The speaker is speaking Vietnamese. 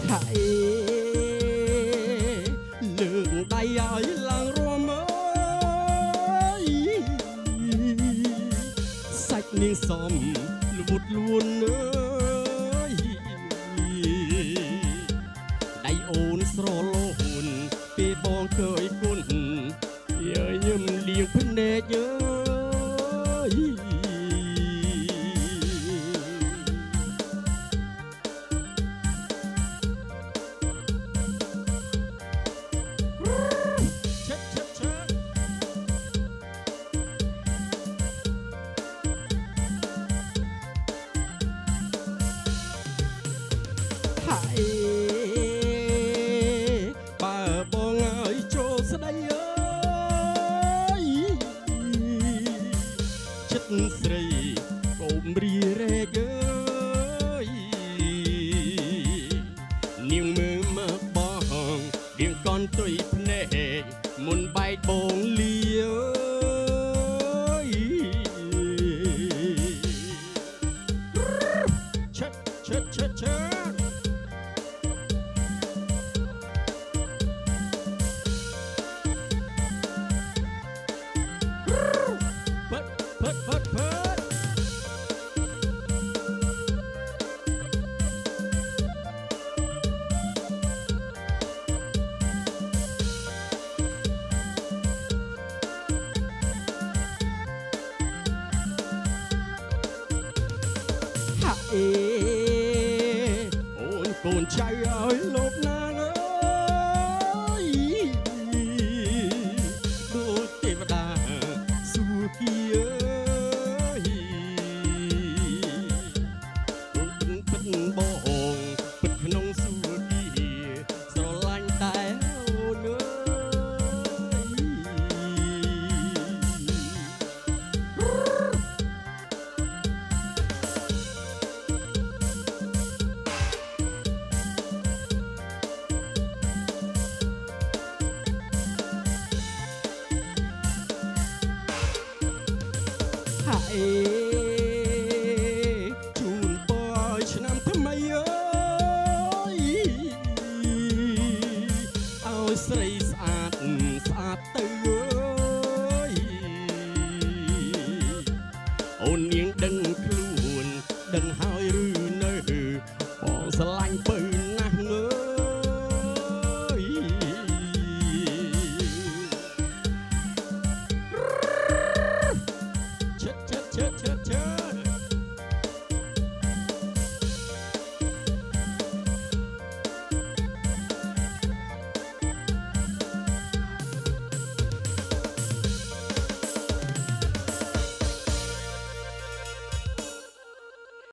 hãy lượng đầy ở làng rùa mới sạch niềng xòm vụt luôn ơi đầy ôn sro lôn pe bong khơi cuốn ơi nhầm liêng phân nè nhớ hãy bà bong ơi chỗ xa đây ơi chất srei cộm ria rê ơi niềng mơ mơ bong điên con tôi nè muốn bay bong lia ơi chất chất chất chất ôn con trai ơi lốp nàng ơi đôi tê và đà xua kia ơi ôn phân bong bật nông xua kia sao lanh tay ôn ơi hãy chùn bòi cho năm thơm mây ơi áo sấy sạt sạt tư ơi ôn niềng đừng khuôn đừng hỏi rư nơi bỏ xa lanh bơi